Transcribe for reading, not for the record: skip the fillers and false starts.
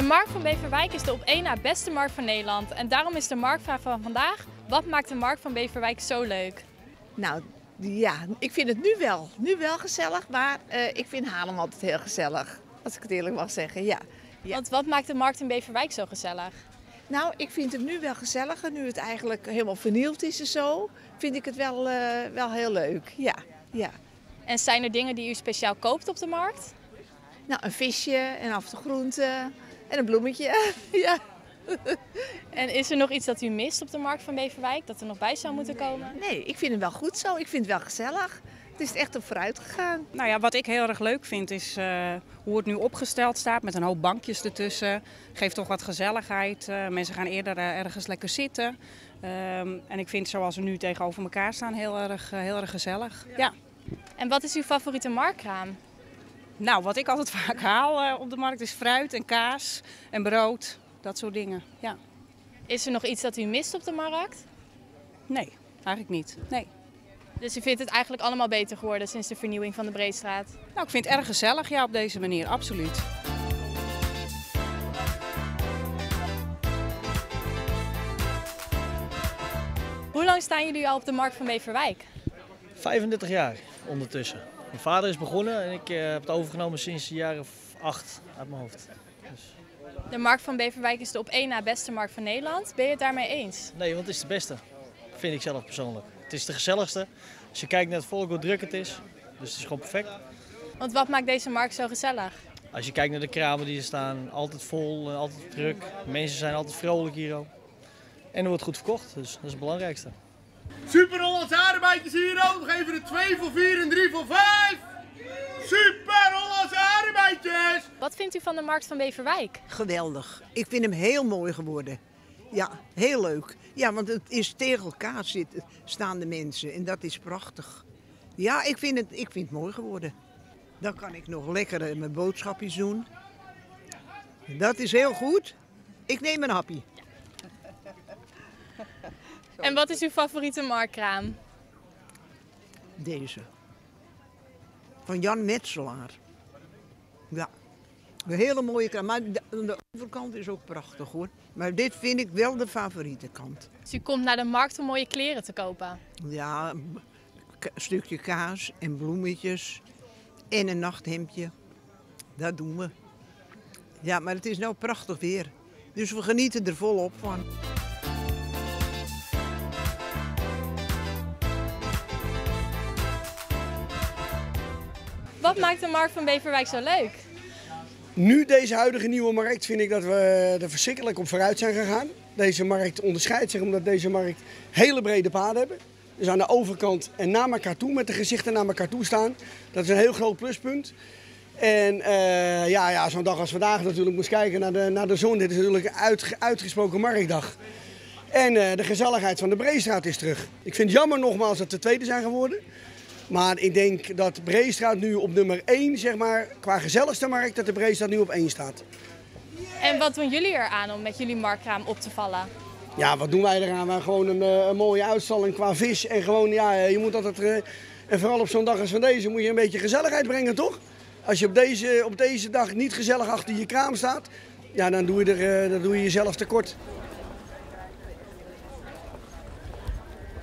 markt van Beverwijk is de op één na beste markt van Nederland. En daarom is de marktvraag van vandaag: wat maakt de markt van Beverwijk zo leuk? Nou ja, ik vind het nu wel gezellig, maar ik vind Haarlem altijd heel gezellig. Als ik het eerlijk mag zeggen, ja. Want wat maakt de markt in Beverwijk zo gezellig? Nou, ik vind het nu wel gezelliger, nu het eigenlijk helemaal vernield is en zo. Vind ik het wel heel leuk, ja. En zijn er dingen die u speciaal koopt op de markt? Nou, een visje en af en toe groenten en een bloemetje, ja. En is er nog iets dat u mist op de markt van Beverwijk, dat er nog bij zou moeten komen? Nee, ik vind het wel goed zo. Ik vind het wel gezellig. Het is echt op vooruit gegaan. Nou ja, wat ik heel erg leuk vind is hoe het nu opgesteld staat met een hoop bankjes ertussen. Geeft toch wat gezelligheid. Mensen gaan eerder ergens lekker zitten. En ik vind zoals we nu tegenover elkaar staan heel erg gezellig. Ja. En wat is uw favoriete marktkraam? Nou, wat ik altijd vaak haal op de markt is fruit en kaas en brood. Dat soort dingen, ja. Is er nog iets dat u mist op de markt? Nee, eigenlijk niet. Nee. Dus u vindt het eigenlijk allemaal beter geworden sinds de vernieuwing van de Breestraat? Nou, ik vind het erg gezellig, ja, op deze manier, absoluut. Hoe lang staan jullie al op de markt van Beverwijk? 35 jaar ondertussen. Mijn vader is begonnen en ik heb het overgenomen sinds de jaren 8 uit mijn hoofd. Dus... De markt van Beverwijk is de op één na beste markt van Nederland. Ben je het daarmee eens? Nee, want het is de beste. Vind ik zelf persoonlijk. Het is de gezelligste. Als je kijkt naar het volk, hoe druk het is. Dus het is gewoon perfect. Want wat maakt deze markt zo gezellig? Als je kijkt naar de kramen die er staan, altijd vol, altijd druk. Mensen zijn altijd vrolijk hier ook. En er wordt goed verkocht, dus dat is het belangrijkste. Super Hollandse aardbeidjes hier ook. We geven er 2 voor 4 en 3 voor 5. Super Hollandse aardbeidjes! Wat vindt u van de markt van Beverwijk? Geweldig. Ik vind hem heel mooi geworden. Ja, heel leuk. Ja, want het is tegen elkaar staan de mensen en dat is prachtig. Ja, ik vind het mooi geworden. Dan kan ik nog lekker mijn boodschapjes doen. Dat is heel goed. Ik neem een happy. En wat is uw favoriete marktkraam? Deze. Van Jan Metselaar. Ja, een hele mooie kraam. Maar de overkant is ook prachtig hoor. Maar dit vind ik wel de favoriete kant. Dus u komt naar de markt om mooie kleren te kopen? Ja, een stukje kaas en bloemetjes en een nachthemdje. Dat doen we. Ja, maar het is nou prachtig weer. Dus we genieten er volop van. Wat maakt de markt van Beverwijk zo leuk? Nu, deze huidige nieuwe markt, vind ik dat we er verschrikkelijk op vooruit zijn gegaan. Deze markt onderscheidt zich omdat deze markt hele brede paden hebben. Dus aan de overkant en naar elkaar toe, met de gezichten naar elkaar toe staan. Dat is een heel groot pluspunt. En zo'n dag als vandaag natuurlijk moest kijken naar de zon. Dit is natuurlijk een uitgesproken marktdag. En de gezelligheid van de Breestraat is terug. Ik vind het jammer nogmaals dat we tweede zijn geworden. Maar ik denk dat Breestraat nu op nummer 1, zeg maar, qua gezelligste markt, dat de Breestraat nu op 1 staat. En wat doen jullie eraan om met jullie marktkraam op te vallen? Ja, wat doen wij eraan? We gewoon een mooie uitstalling qua vis. En gewoon, ja, je moet altijd, en vooral op zo'n dag als van deze, moet je een beetje gezelligheid brengen, toch? Als je op deze dag niet gezellig achter je kraam staat, ja, dan doe je jezelf tekort.